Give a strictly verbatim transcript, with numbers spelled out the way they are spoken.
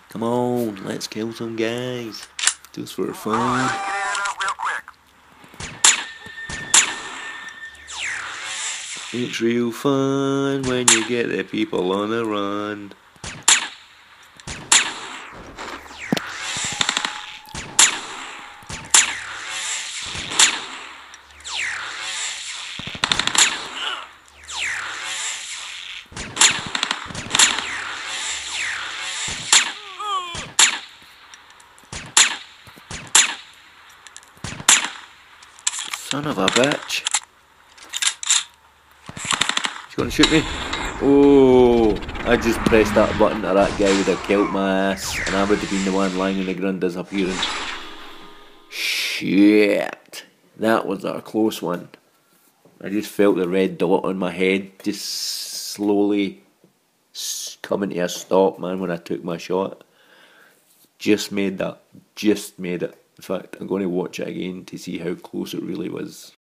Come on, let's kill some guys. Just for fun. It's real fun when you get the people on the run. Son of a bitch. He's gonna shoot me. Oh, I just pressed that button or that guy would have killed my ass and I would have been the one lying on the ground disappearing. Shit. That was a close one. I just felt the red dot on my head just slowly coming to a stop, man, when I took my shot. Just made that. Just made it. In fact, I'm going to watch it again to see how close it really was.